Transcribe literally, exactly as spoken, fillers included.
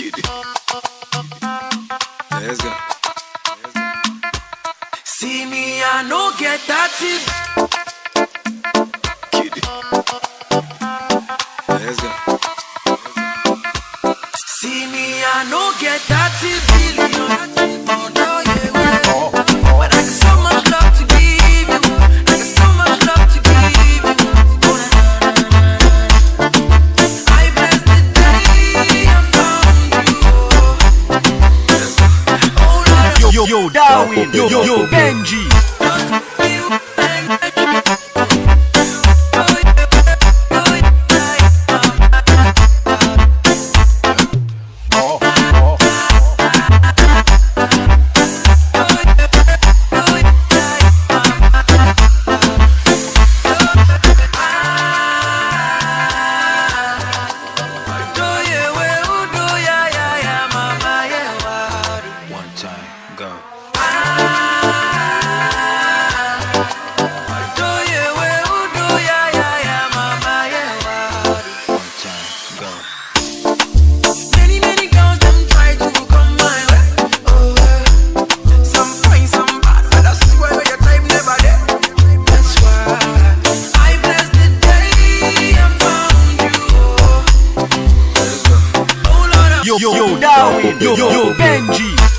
Let's go. See me, I no get that tip. Let's go. See me, I no get that tip. Billion. Oh, no, yeah, well. But I got so much love to give you. I got so much love to give you. I bless the day I found you. Yo, yo, Darwin, yo, yo, yo, Benji. One time, go. One time, go. Many, many girls them try to come my way. Oh, uh, some fine, some bad, but I swear your type never there. That's why I bless the day I found you. Let's go. Oh Lord, Yo, yo, yo, Darwin, yo, yo, yo, Benji.